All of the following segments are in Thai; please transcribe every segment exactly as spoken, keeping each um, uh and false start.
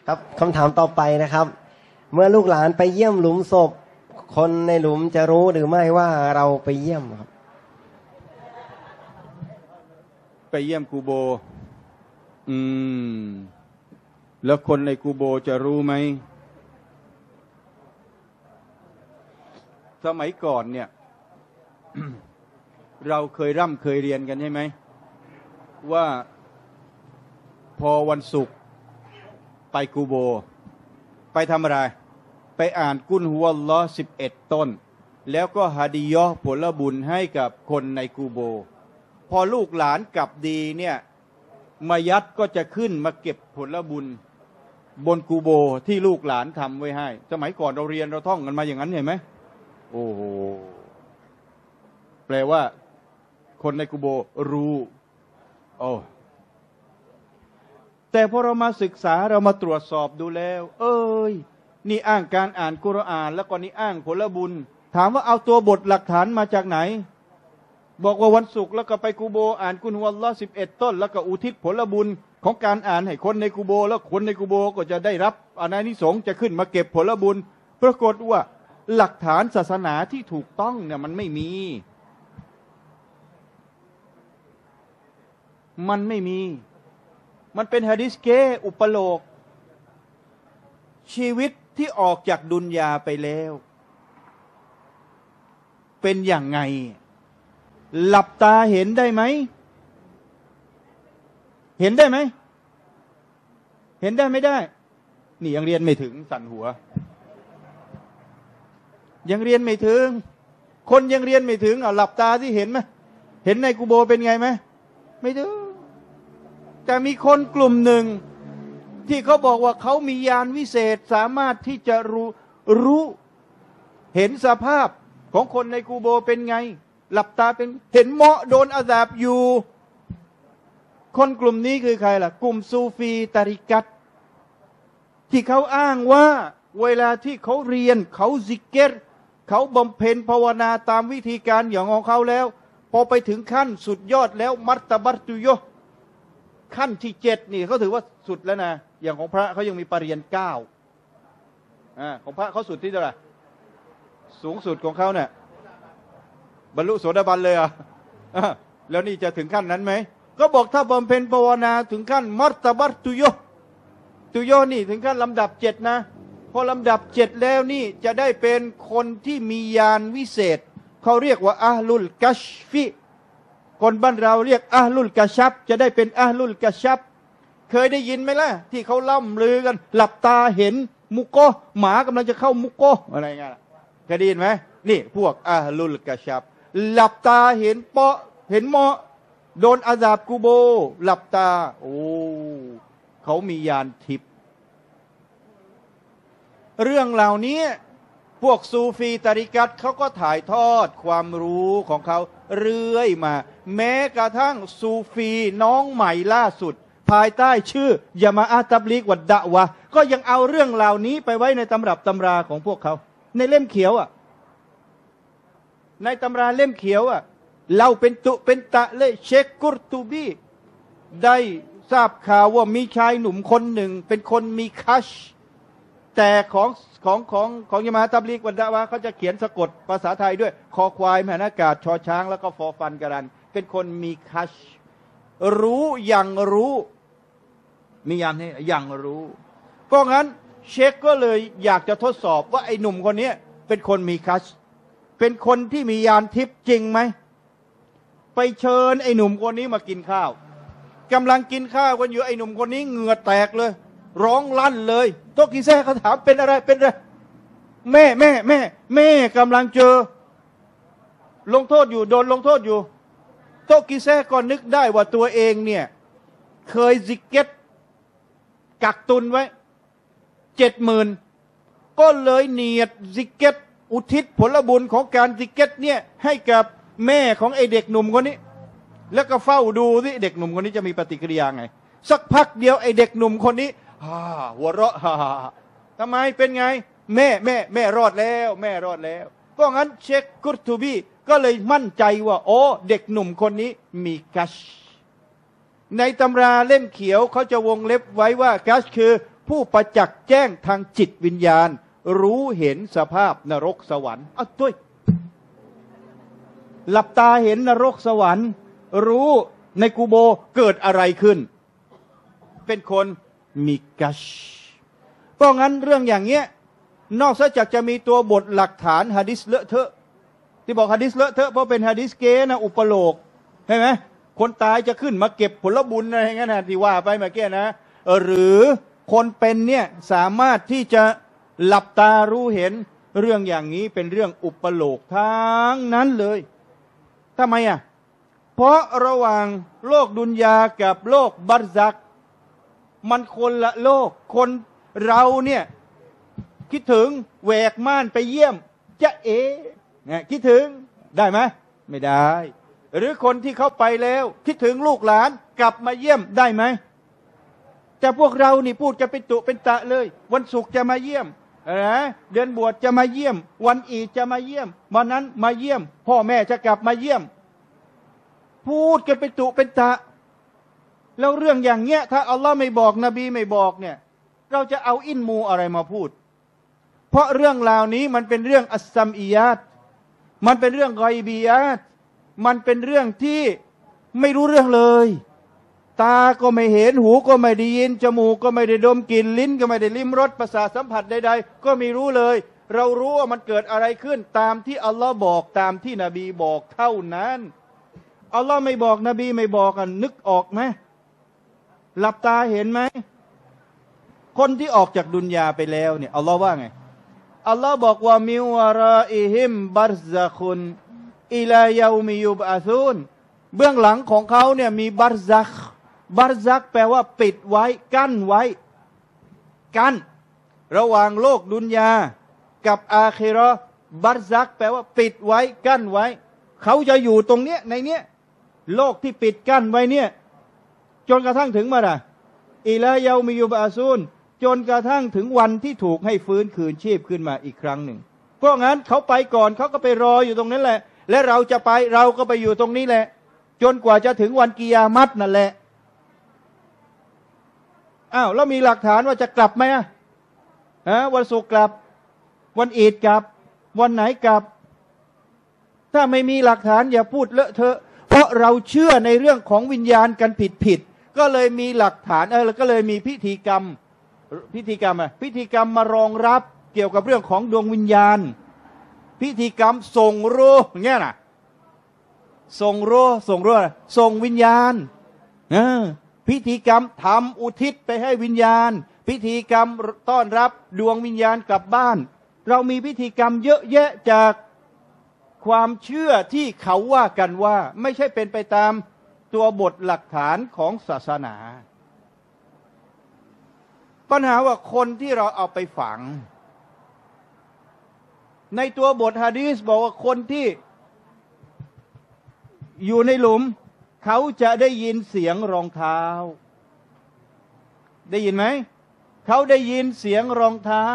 ครับคำถามต่อไปนะครับเมื่อลูกหลานไปเยี่ยมหลุมศพคนในหลุมจะรู้หรือไม่ว่าเราไปเยี่ยมครับไปเยี่ยมกูโบอืมแล้วคนในกูโบจะรู้ไหมสมัยก่อนเนี่ย เราเคยร่ำเคยเรียนกันใช่ไหมว่าพอวันศุกร์ไปกูโบไปทำอะไรไปอ่านกุลฮุวัลลอฮ์สิบเอ็ดต้นแล้วก็ฮาดิยะห์ผลบุญให้กับคนในกูโบพอลูกหลานกลับดีเนี่ยมายัดก็จะขึ้นมาเก็บผลบุญบนกูโบที่ลูกหลานทำไว้ให้สมัยก่อนเราเรียนเราท่องกันมาอย่างนั้นเห็นไหมโอ้โหแปลว่าคนในกูโบรู้โอ้แต่พอเรามาศึกษาเรามาตรวจสอบดูแล้วเอ้ยนี่อ้างการอ่านกุรอานแล้วก็นี่อ้างผลบุญถามว่าเอาตัวบทหลักฐานมาจากไหนบอกว่าวันศุกร์แล้วก็ไปกูโบอ่านกุลฮุวัลลอฮ์สิบเอ็ดต้นแล้วก็อุทิศผลบุญของการอ่านให้คนในกูโบแล้วคนในกูโบก็จะได้รับอานิสงส์จะขึ้นมาเก็บผลบุญปรากฏว่าหลักฐานศาสนาที่ถูกต้องเนี่ยมันไม่มีมันไม่มีมันเป็นหะดีษเก้อุปโลกชีวิตที่ออกจากดุนยาไปแล้วเป็นอย่างไงหลับตาเห็นได้ไหมเห็นได้ไหมเห็นได้ไม่ได้นี่ยังเรียนไม่ถึงสั่นหัวยังเรียนไม่ถึงคนยังเรียนไม่ถึงเอาหลับตาที่เห็นไหมเห็นในกุโบเป็นไงไหมไม่ถึงแต่มีคนกลุ่มหนึ่งที่เขาบอกว่าเขามีญาณวิเศษสามารถที่จะรู้รู้เห็นสภาพของคนในกูโบเป็นไงหลับตาเป็นเห็นเหมาะโดนอาซาบอยู่คนกลุ่มนี้คือใครล่ะกลุ่มซูฟีตาริกัตที่เขาอ้างว่าเวลาที่เขาเรียนเขาซิกเกตเขาบำเพ็ญภาวนาตามวิธีการอย่างของเขาแล้วพอไปถึงขั้นสุดยอดแล้วมัตตบัตตุโยขั้นที่เจ็ดนี่เขาถือว่าสุดแล้วนะอย่างของพระเขายังมีปริญญาเก้าอ่าของพระเขาสุดที่เท่าไหร่สูงสุดของเขาเนี่ยบรรลุโสดาบันเลยอ่ะแล้วนี่จะถึงขั้นนั้นไหมก็บอกถ้าบำเพ็ญภาวนาถึงขั้นมัตตบัตตุโยตุโยนี่ถึงขั้นลำดับเจ็ดนะพอลำดับเจ็ดแล้วนี่จะได้เป็นคนที่มีญาณวิเศษเขาเรียกว่าอะห์ลุลกัชฟิคนบ้านเราเรียกอะห์ลุลกะชับจะได้เป็นอะห์ลุลกะชับเคยได้ยินไหมล่ะที่เขาล่ำลือกันหลับตาเห็นมุกโกหมากำลังจะเข้ามุกโกอะไรเงี้ยเคยได้ยินไหมนี่พวกอะห์ลุลกะชับหลับตาเห็นเปาะเห็นเหมาะโดนอาซาบกูโบหลับตาโอ้เขามีญาณทิพย์เรื่องเหล่านี้พวกซูฟีตาริกัตเขาก็ถ่ายทอดความรู้ของเขาเรื่อยมาแม้กระทั่งซูฟีน้องใหม่ล่าสุดภายใต้ชื่อยามาอะตับลีกวัดดะวะก็ยังเอาเรื่องเหล่านี้ไปไว้ในตำรับตำราของพวกเขาในเล่มเขียวอ่ะในตำราเล่มเขียวอ่ะเราเป็นตุเป็นตะเลยเชคกุรตูบีได้ทราบข่าวว่ามีชายหนุ่มคนหนึ่งเป็นคนมีคัชแต่ของของของของยามาตับลีกวันดาวะเขาจะเขียนสะกดภาษาไทยด้วยคอควายแมนากาศชอช้างแล้วก็ฟอฟันกรันเป็นคนมีคัชรู้อย่างรู้มียานนี่อย่างรู้เพราะงั้นเชคก็เลยอยากจะทดสอบว่าไอ้หนุ่มคนนี้เป็นคนมีคัชเป็นคนที่มียานทิพย์จริงไหมไปเชิญไอ้หนุ่มคนนี้มากินข้าวกำลังกินข้าวกันอยู่ไอ้หนุ่มคนนี้เหงื่อแตกเลยร้องลั่นเลยโตกิแซ่เขาถามเป็นอะไรเป็นอะไรแม่แม่แม่แม่กำลังเจอลงโทษอยู่โดนลงโทษอยู่โตกิแซ่ก็นึกได้ว่าตัวเองเนี่ยเคยซิกเก็ตกักตุนไว้เจ็ดหมื่นก็เลยเนียดซิกเก็ตอุทิศผลบุญของการซิกเก็ตเนี่ยให้กับแม่ของไอเด็กหนุ่มคนนี้แล้วก็เฝ้าดูสิเด็กหนุ่มคนนี้จะมีปฏิกิริยาไงสักพักเดียวไอเด็กหนุ่มคนนี้ฮ่าหัวเราะฮ่าทำไมเป็นไงแม่แม่แม่รอดแล้วแม่รอดแล้วเพราะงั้นเชคกุรตูบีก็เลยมั่นใจว่าโอ้เด็กหนุ่มคนนี้มีกัชในตำราเล่มเขียวเขาจะวงเล็บไว้ว่ากัชคือผู้ประจักษ์แจ้งทางจิตวิญญาณรู้เห็นสภาพนรกสวรรค์อ้าวด้วยหลับตาเห็นนรกสวรรค์รู้ในกูโบเกิดอะไรขึ้นเป็นคนมีกัชเพราะงั้นเรื่องอย่างเงี้ยนอกจากจะมีตัวบทหลักฐานหะดีษเลอะเทอะที่บอกหะดีษเลอะเทอะเพราะเป็นหะดีษเกนะอุปโลกใช่ไหมคนตายจะขึ้นมาเก็บผลบุญอะไรอย่างเงี้ยนะที่ว่าไปเมื่อกี้นะหรือคนเป็นเนี่ยสามารถที่จะหลับตารู้เห็นเรื่องอย่างนี้เป็นเรื่องอุปโลกทั้งนั้นเลยทำไมอ่ะเพราะระหว่างโลกดุนยากับโลกบัรซักมันคนละโลกคนเราเนี่ยคิดถึงแหวกม่านไปเยี่ยมจะเอ๋เนี่ยคิดถึงได้ไหมไม่ได้หรือคนที่เขาไปแล้วคิดถึงลูกหลานกลับมาเยี่ยมได้ไหมแต่พวกเรานี่พูดกันเป็นตุเป็นตะเลยวันศุกร์จะมาเยี่ยมนะเดือนบวชจะมาเยี่ยมวันอีดจะมาเยี่ยมวันนั้นมาเยี่ยมพ่อแม่จะกลับมาเยี่ยมพูดกันเป็นตุเป็นตะแล้วเรื่องอย่างเงี้ยถ้าอัลลอฮ์ไม่บอกนบีไม่บอกเนี่ยเราจะเอาอินมูอะไรมาพูดเพราะเรื่องราวนี้มันเป็นเรื่องอัสซัมอียาตมันเป็นเรื่องไกบียาตมันเป็นเรื่องที่ไม่รู้เรื่องเลยตาก็ไม่เห็นหูก็ไม่ได้ยินจมูกก็ไม่ได้ดมกลิ่นลิ้นก็ไม่ได้ลิ้มรสประสาทสัมผัสใดๆก็ไม่รู้เลยเรารู้ว่ามันเกิดอะไรขึ้นตามที่อัลลอฮ์บอกตามที่นบีบอกเท่านั้นอัลลอฮ์ไม่บอกนบีไม่บอกกันนึกออกไหมหลับตาเห็นไหมคนที่ออกจากดุนยาไปแล้วเนี่ยอัลลอฮ์ว่าไงอัลลอฮ์บอกว่ามิวาราอิฮิมบัรซะคุนอิลายามิยุบอาซูนเบื้องหลังของเขาเนี่ยมีบัรซักบัรซักแปลว่าปิดไว้กั้นไว้กั้นระหว่างโลกดุนยากับอาคิเราะห์บัรซักแปลว่าปิดไว้กั้นไว้เขาจะอยู่ตรงเนี้ยในเนี้ยโลกที่ปิดกั้นไว้เนี่ยจนกระทั่งถึงเมื่อไหร่อิลายามิยุบอาซูนจนกระทั่งถึงวันที่ถูกให้ฟื้นคืนชีพขึ้นมาอีกครั้งหนึ่งเพราะงั้นเขาไปก่อนเขาก็ไปรออยู่ตรงนั้นแหละและเราจะไปเราก็ไปอยู่ตรงนี้แหละจนกว่าจะถึงวันกิยามัตนั่นแหละอ้าวแล้วมีหลักฐานว่าจะกลับไหมอะฮะวันศุกร์กลับวันอีดกลับวันไหนกลับถ้าไม่มีหลักฐานอย่าพูดเลอะเทอะเพราะเราเชื่อในเรื่องของวิญญาณกันผิดผิดก็เลยมีหลักฐานเออแล้วก็เลยมีพิธีกรรมพิธีกรรมอะพิธีกรรมมารองรับเกี่ยวกับเรื่องของดวงวิญญาณพิธีกรรมส่งรูห์อย่างเงี้ยนะส่งรูห์ส่งรูห์ส่งวิญญาณเออพิธีกรรมทำอุทิศไปให้วิญญาณพิธีกรรมต้อนรับดวงวิญญาณกลับบ้านเรามีพิธีกรรมเยอะแยะจากความเชื่อที่เขาว่ากันว่าไม่ใช่เป็นไปตามตัวบทหลักฐานของศาสนาปัญหาว่าคนที่เราเอาไปฝังในตัวบทหะดีษบอกว่าคนที่อยู่ในหลุมเขาจะได้ยินเสียงรองเท้าได้ยินไหมเขาได้ยินเสียงรองเท้า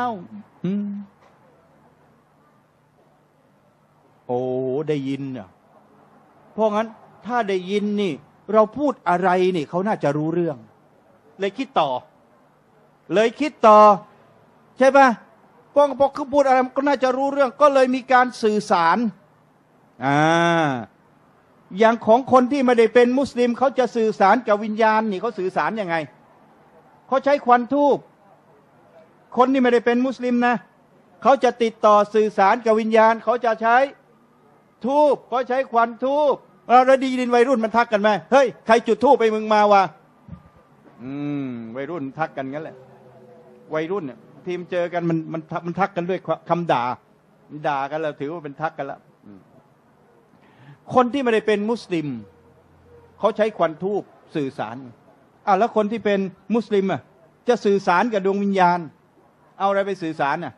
โอ้ได้ยินอ่ะเพราะงั้นถ้าได้ยินนี่เราพูดอะไรนี่เขาน่าจะรู้เรื่องเลยคิดต่อเลยคิดต่อใช่ปะพอพอเขาพูดอะไรก็น่าจะรู้เรื่องก็เลยมีการสื่อสารอ่าอย่างของคนที่ไม่ได้เป็นมุสลิมเขาจะสื่อสารกับวิญญาณนี่เขาสื่อสารยังไงเขาใช้ควันธูปคนที่ไม่ได้เป็นมุสลิมนะเขาจะติดต่อสื่อสารกับวิญญาณเขาจะใช้ธูปเขาใช้ควันธูปเราได้ยินวัยรุ่นมันทักกันไหมเฮ้ยใครจุดธูปไปมึงมาวะอืมวัยรุ่นทักกันงั้นแหละวัยรุ่นเนี่ยทีมเจอกันมันมันมันทักกันด้วยคำด่าด่ากันแล้วถือว่าเป็นทักกันแล้วคนที่ไม่ได้เป็นมุสลิมเขาใช้ควันธูปสื่อสารอ่ะแล้วคนที่เป็นมุสลิมอ่ะจะสื่อสารกับดวงวิญญาณเอาอะไรไปสื่อสารน่ะ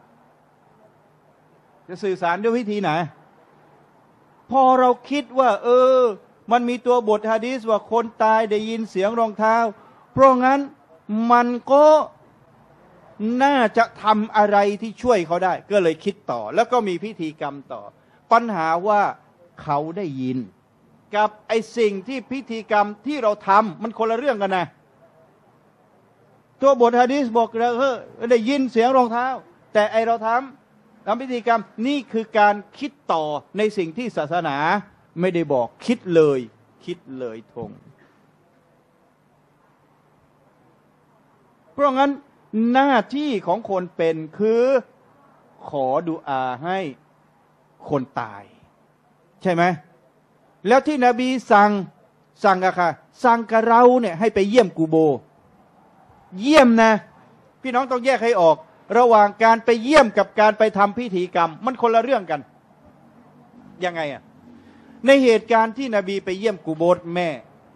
จะสื่อสารด้วยวิธีไหนพอเราคิดว่าเออมันมีตัวบทหะดีษว่าคนตายได้ยินเสียงรองเท้าเพราะงั้นมันก็น่าจะทำอะไรที่ช่วยเขาได้ก็เลยคิดต่อแล้วก็มีพิธีกรรมต่อปัญหาว่าเขาได้ยินกับไอสิ่งที่พิธีกรรมที่เราทำมันคนละเรื่องกันนะตัวบทหะดีษบอกเราเออได้ยินเสียงรองเท้าแต่ไอเราทำทำพิธีกรรมนี่คือการคิดต่อในสิ่งที่ศาสนาไม่ได้บอกคิดเลยคิดเลยทงเพราะงั้นหน้าที่ของคนเป็นคือขอดุอาให้คนตายใช่ไหมแล้วที่นบีสั่งสั่งอะค่ะสั่งกับเราเนี่ยให้ไปเยี่ยมกูโบเยี่ยมนะพี่น้องต้องแยกให้ออกระหว่างการไปเยี่ยมกับการไปทำพิธีกรรมมันคนละเรื่องกันยังไงอะในเหตุการณ์ที่นบีไปเยี่ยมกูโบแม่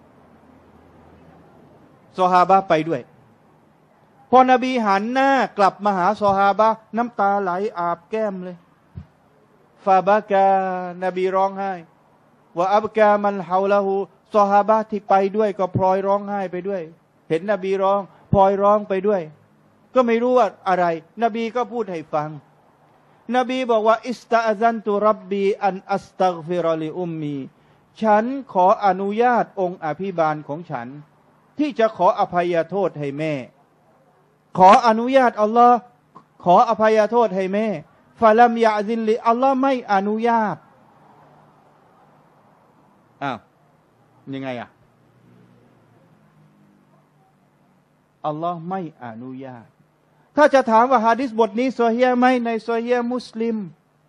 ซอฮาบะไปด้วยพอนบีหันหน้ากลับมาหาซอฮาบะน้ำตาไหลอาบแก้มเลยฟาบะกานบีร้องไห้ว่าอับกามันเฮาละหูซอฮาบะที่ไปด้วยก็พลอยร้องไห้ไปด้วยเห็นนบีร้องพลอยร้องไปด้วยก็ไม่รู้ว่าอะไรนบีก็พูดให้ฟังนบีบอกว่าอิสตาซันตุรับบีอันอัสตัฆฟิรลิอุมมีฉันขออนุญาตองค์อภิบาลของฉันที่จะขออภัยโทษให้แม่ขออนุญาตอัลลอฮ์ขออภัยโทษให้แม่ฟะลัมยะซินลิอัลลอฮ์ไม่อนุญาตอ้าวยังไงอ่ะอัลลอฮ์ไม่อนุญาตถ้าจะถามว่าหะดีษบทนี้ซอฮีฮ์ไหมในซอฮีฮ์มุสลิม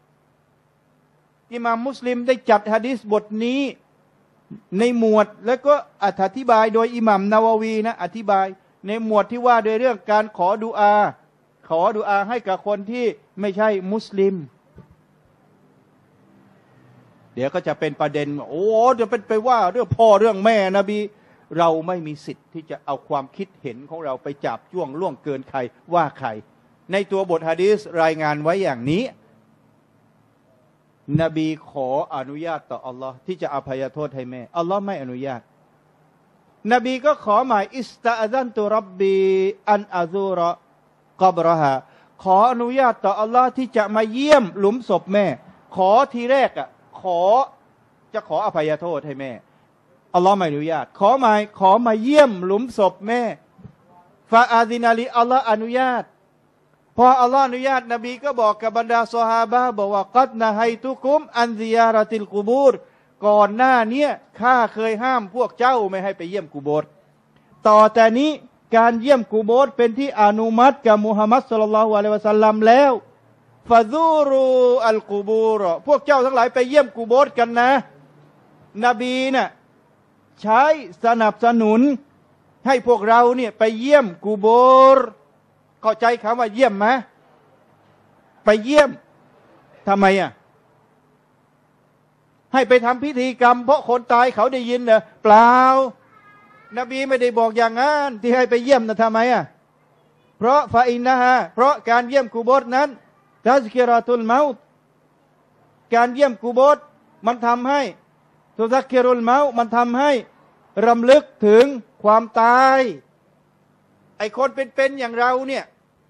อิหม่ามมุสลิมได้จัดหะดีษบทนี้ในหมวดแล้วก็อธิบายโดยอิหม่ามนาวาวีนะอธิบายในหมวดที่ว่าโดยเรื่องการขอดุอาขอดุอาให้กับคนที่ไม่ใช่มุสลิมเดี๋ยวก็จะเป็นประเด็นโอ้จะเป็นไปว่าเรื่องพ่อเรื่องแม่นบีเราไม่มีสิทธิ์ที่จะเอาความคิดเห็นของเราไปจับจ้วงล่วงเกินใครว่าใครในตัวบทหะดีษรายงานไว้อย่างนี้นบีขออนุญาตต่ออัลลอฮ์ที่จะอภัยโทษให้แม่อัลลอฮ์ไม่อนุญาตนบีก็ขอหมายอิสตาซันตุรับบีอันอาซูรกับรหะขออนุญาตต่ออัลลอฮ์ที่จะมาเยี่ยมหลุมศพแม่ขอทีแรกอ่ะขอจะขออภัยโทษให้แม่อัลลอฮ์ไม่อนุญาตขอหมายขอมาเยี่ยมหลุมศพแม่ฟาอาซินาลีอัลลอฮ์อนุญาตพออัลลอฮ์อนุญาตนบีก็บอกกับบรรดาซอฮาบะห์บอกว่ากัดนะให้ทุกุมอันซิยารติลกุบูรก่อนหน้านี้ข้าเคยห้ามพวกเจ้าไม่ให้ไปเยี่ยมกุโบร์ต่อแต่นี้การเยี่ยมกุโบร์เป็นที่อนุมัติกับมุฮัมมัดศ็อลลัลลอฮุอะลัยฮิวะซัลลัมแล้วฟาซูรูอัลกุบูรพวกเจ้าทั้งหลายไปเยี่ยมกุโบร์กันนะนบีน่ะใช้สนับสนุนให้พวกเราเนี่ยไปเยี่ยมกุโบร์เข้าใจคำว่าเยี่ยมไหมไปเยี่ยมทำไมอ่ะให้ไปทำพิธีกรรมเพราะคนตายเขาได้ยินเหรอเปล่านบีไม่ได้บอกอย่างนั้นที่ให้ไปเยี่ยมนะทำไมอ่ะเพราะฟาอินนะฮะเพราะการเยี่ยมกุโบร์นั้นตัซกิรอตุลเมาต์การเยี่ยมกุโบร์มันทำให้ตุซักกิรุลเมาต์มันทำให้รำลึกถึงความตายไอคนเป็นๆอย่างเราเนี่ย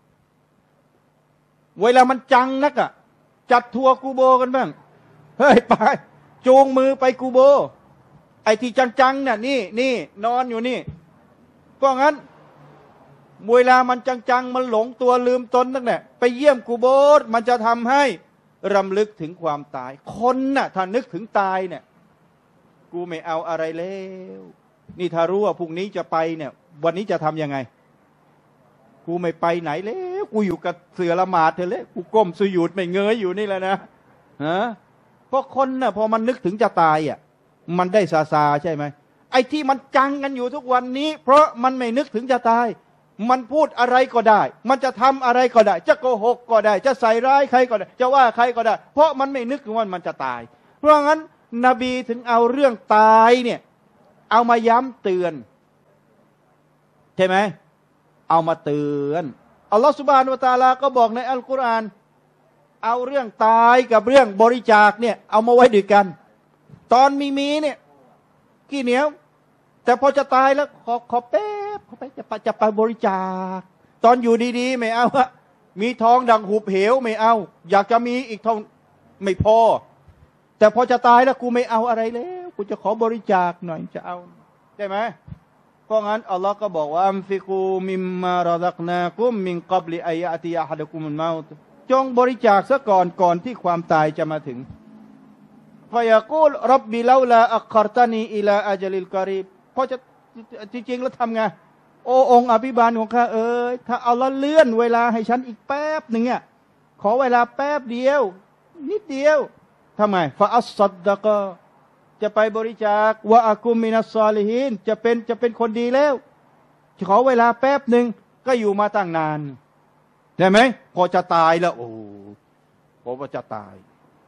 เวลามันจังนักอ่ะจัดทัวร์กูโบกันบ้างเฮ้ยไปจูงมือไปกูโบไอ้ที่จังๆน่ะนี่นี่นอนอยู่นี่เพราะงั้นเวลามันจังๆมันหลงตัวลืมตนนั่นแหละไปเยี่ยมกูโบมันจะทำให้รำลึกถึงความตายคนน่ะถ้านึกถึงตายเนี่ยกูไม่เอาอะไรแล้วนี่ถ้ารู้ว่าพรุ่งนี้จะไปเนี่ยวันนี้จะทำยังไงกูไม่ไปไหนแล้วกูอยู่กับเสือละหมาดเถอะเลยกูก้มสุญูดไม่เงยอยู่นี่แหละนะฮะเพราะคนน่ะพอมันนึกถึงจะตายอ่ะมันได้ซาซาใช่ไหมไอ้ที่มันจังกันอยู่ทุกวันนี้เพราะมันไม่นึกถึงจะตายมันพูดอะไรก็ได้มันจะทำอะไรก็ได้จะโกหกก็ได้จะใส่ร้ายใครก็ได้จะว่าใครก็ได้เพราะมันไม่นึกถึงว่ามันจะตายเพราะงั้นนบีถึงเอาเรื่องตายเนี่ยเอามาย้ำเตือนใช่ไหมเอามาเตือนอัลลอฮฺซุบฮานะฮูวะตะอาลาก็บอกในอัลกุรอานเอาเรื่องตายกับเรื่องบริจาคเนี่ยเอามาไว้ด้วยกันตอนมีมีเนี่ยกี่เหนียวแต่พอจะตายแล้วขอขอแป๊บขอไปจะไปจะไปบริจาคตอนอยู่ดีๆไม่เอาอะมีทองดังหุบเหวไม่เอาอยากจะมีอีกทองไม่พอแต่พอจะตายแล้วกูไม่เอาอะไรแล้วกูจะขอบริจาคหน่อยจะเอาได้ไหมเพราะงั้นอัลลอฮ์ก็บอกว่าอัมฟิกูมิมมารซักนากุมมินกับลิอัยอะติยะฮัดกุมุลเมาตจงบริจาคซะก่อนก่อนที่ความตายจะมาถึงฟะยะกูลร็อบบิลาลาอัคครตานีอิลาอัจลิลกอรีบเพราะจะจริงๆแล้วทำไงโอ้องค์อภิบาลของข้าเอ๋ยถ้าอัลลอฮ์เลื่อนเวลาให้ฉันอีกแป๊บหนึ่งอ่ะขอเวลาแป๊บเดียวนิดเดียวทำไมฟะอัสซัดดะกะจะไปบริจาควะอากุมมินัสซอลิฮีนจะเป็นจะเป็นคนดีแล้วขอเวลาแป๊บหนึ่งก็อยู่มาตั้งนานใช่ไหมพอจะตายแล้วโอ้พอว่าจะตาย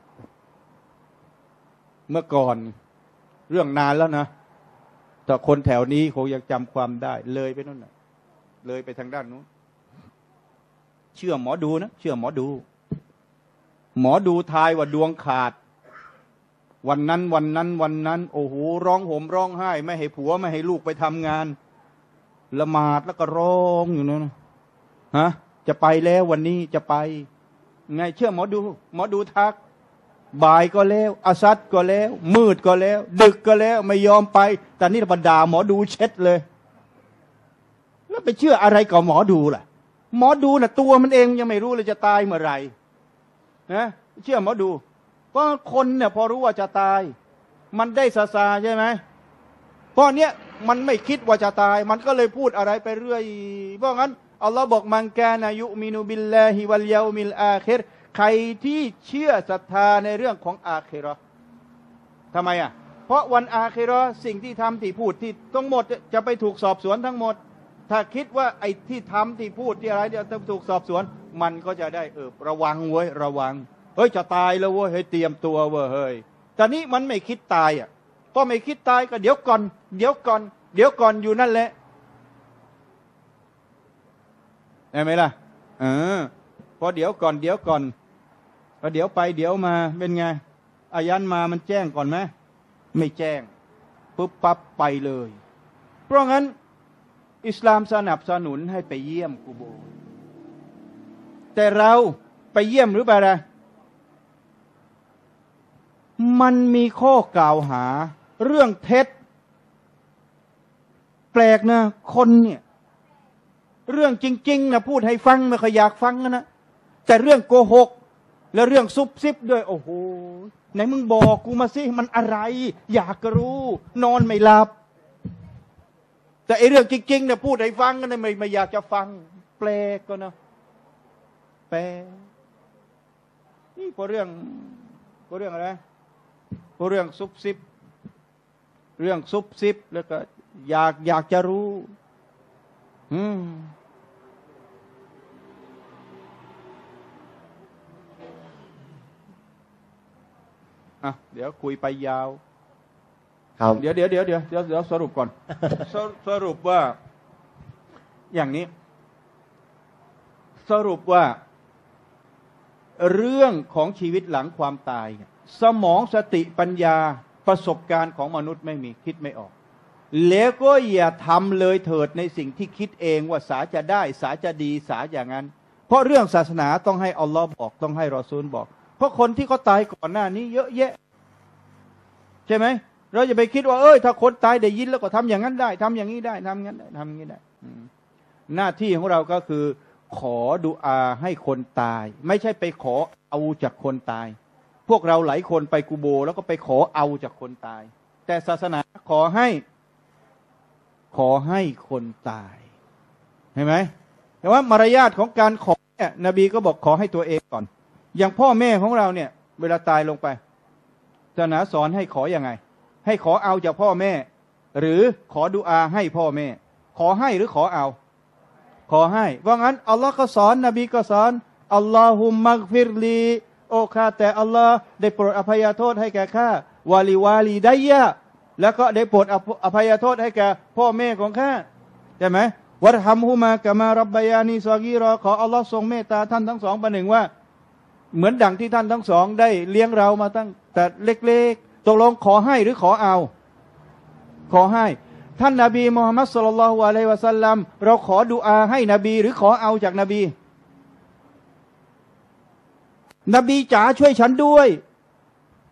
เมื่อก่อนเรื่องนานแล้วนะแต่คนแถวนี้คงยังจำความได้เลยไปนู่นน่ะเลยไปทางด้านนู้นเชื่อหมอดูนะเชื่อหมอดูหมอดูทายว่าดวงขาดวันนั้นวันนั้นวันนั้นโอ้โหร้องห่มร้องไห้ไม่ให้ผัวไม่ให้ลูกไปทำงานละหมาดแล้วก็ร้องอยู่นั่นฮะจะไปแล้ววันนี้จะไปไงเชื่อหมอดูหมอดูทักบ่ายก็แล้วอาซัดก็แล้วมืดก็แล้วดึกก็แล้วไม่ยอมไปแต่นี่บรรดาหมอดูเช็ดเลยแล้วไปเชื่ออะไรกับหมอดูล่ะหมอดูน่ะตัวมันเองยังไม่รู้เลยจะตายเมื่อไหร่นะเชื่อหมอดูเพราะคนเนี่ยพอรู้ว่าจะตายมันได้ซาซาใช่ไหมเพราะเนี้ยมันไม่คิดว่าจะตายมันก็เลยพูดอะไรไปเรื่อยเพราะงั้นอัลลอฮ์บอกมันกานายุมินุบิลลาฮิวัลยามิลอาคิรใครที่เชื่อศรัทธาในเรื่องของอาคิเราะห์ทำไมอ่ะเพราะวันอาคิเราะห์สิ่งที่ทำที่พูดที่ทั้งหมดจะไปถูกสอบสวนทั้งหมดถ้าคิดว่าไอ้ที่ทำที่พูดที่อะไรเดี๋ยวจะถูกสอบสวนมันก็จะได้เออระวังไว้ระวังเฮ้ยจะตายแล้วเว้ยให้เตรียมตัวเว้ยเฮ้ยแต่นี้มันไม่คิดตายอ่ะพอไม่คิดตายก็เดี๋ยวก่อนเดี๋ยวก่อนเดี๋ยวก่อนอยู่นั่นแหละได้ไหมล่ะเออพอเดี๋ยวก่อนเดี๋ยวก่อนพอเดี๋ยวไปเดี๋ยวมาเป็นไงอายันมามันแจ้งก่อนไหมไม่แจ้งปุ๊บปั๊บไปเลยเพราะงั้นอิสลามสนับสนุนให้ไปเยี่ยมกุโบร์แต่เราไปเยี่ยมหรือเปล่ามันมีข้อกล่าวหาเรื่องเท็จแปลกนะคนเนี่ยเรื่องจริงๆนะพูดให้ฟังไม่ค่อยอยากฟังนะแต่เรื่องโกหกและเรื่องซุบซิบด้วยโอ้โหไหนมึงบอกกูมาสิมันอะไรอยากรู้นอนไม่หลับแต่ไอเรื่องจริงๆเนี่ยพูดให้ฟังก็ไม่ไม่อยากจะฟังแปลกก็นะแปลกนี่พอเรื่องพอเรื่องอะไรพอเรื่องซุบซิบเรื่องซุบซิบแล้วก็อยากอยากจะรู้อืมอ่ะเดี๋ยวคุยไปยาวครับเดี๋ยวเดี๋ยวเดี๋ยวเดี๋ยวเดี๋ยวเดี๋ยวสรุปก่อน ส, สรุปว่าอย่างนี้สรุปว่าเรื่องของชีวิตหลังความตายสมองสติปัญญาประสบการณ์ของมนุษย์ไม่มีคิดไม่ออกแล้วก็อย่าทำเลยเถิดในสิ่งที่คิดเองว่าสาจะได้สาจะดีสาอย่างนั้นเพราะเรื่องศาสนาต้องให้อัลลอฮ์บอกต้องให้รอซูลบอกเพราะคนที่เขาตายก่อนหน้านี้เยอะแยะใช่ไหมเราจะไปคิดว่าเอ้ยถ้าคนตายได้ยินแล้วก็ทำอย่างนั้นได้ทำอย่างนี้ได้ทำงั้นได้ทำอย่างนี้ได้หน้าที่ของเราก็คือขอดุอาให้คนตายไม่ใช่ไปขอเอาจากคนตายพวกเราหลายคนไปกูโบแล้วก็ไปขอเอาจากคนตายแต่ศาสนาขอให้ขอให้คนตายเห็นไหมแต่ว่ามารยาทของการขอเนี่ยนบีก็บอกขอให้ตัวเองก่อนอย่างพ่อแม่ของเราเนี่ยเวลาตายลงไปศาสนาสอนให้ขอยังไงให้ขอเอาจากพ่อแม่หรือขอดุอาให้พ่อแม่ขอให้หรือขอเอาขอให้เพราะงั้นอัลลอฮ์ก็สอนนบีก็สอนอัลลอฮุมมักฟิรลีโอ้ข้าแต่อัลลอฮ์ได้โปรดอภัยโทษให้แก่ข้าวาลีวาลีไดยะแล้วก็ได้โปรดอภัยโทษให้แก่พ่อแม่ของข้าใช่ไหมวัดฮัมฮุมากะมารับบายานีซอกีรอขออัลลอฮ์ทรงเมตตาท่านทั้งสองประหนึ่งว่าเหมือนดังที่ท่านทั้งสองได้เลี้ยงเรามาตั้งแต่เล็กๆตกลงขอให้หรือขอเอาขอให้ท่านนบีมุฮัมมัดศ็อลลัลลอฮุอะลัยฮิวะซัลลัมเราขอดุอาให้นบีหรือขอเอาจากนบีนบีจ๋าช่วยฉันด้วย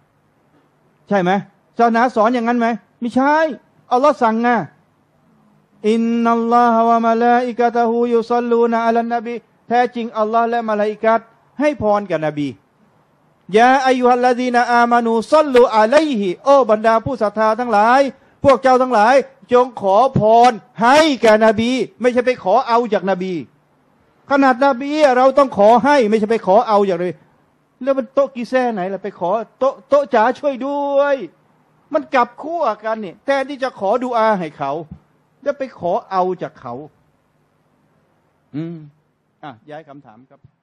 ใช่ไหมศาสนาสอนอย่างนั้นไหมไม่ใช่อัลลอฮ์สั่งไงอินนัลลอฮะวะมะลาอิกะตะฮูยุศ็อลลูนะอะลันนบีแท้จริงอัลลอฮ์และมลาอิกะฮ์ให้พรกับนบียาอายุฮัลลาดีนาอามานูศ็อลลูอะลัยฮิโอ้บรรดาผู้ศรัทธาทั้งหลายพวกเจ้าทั้งหลายจงขอพรให้แก่นบี ไม่ใช่ไปขอเอาจากนบีขนาดนบีเราต้องขอให้ไม่ใช่ไปขอเอาอย่างเลยแล้วมันโต๊ะกีแซ่ไหนล่ะไปขอโต๊ะโต๊ะจ๋าช่วยด้วยมันกลับคู่กันเนี่ยแทนที่จะขอดุอาให้เขาจะไปขอเอาจากเขาอืมอ่ะย้ายคำถามครับ